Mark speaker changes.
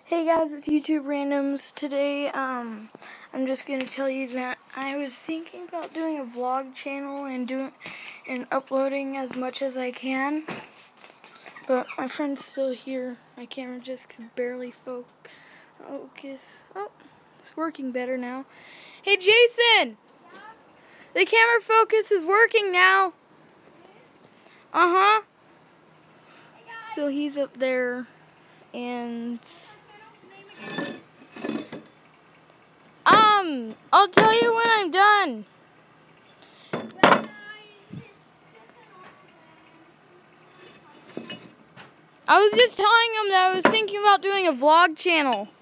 Speaker 1: Hey guys, it's YouTube Randoms. Today, I'm just gonna tell you that I was thinking about doing a vlog channel and uploading as much as I can, but my friend's still here. My camera just could barely focus. Oh, it's working better now. Hey Jason, the camera focus is working now. So he's up there, and I'll tell you when I'm done. I was just telling him that I was thinking about doing a vlog channel.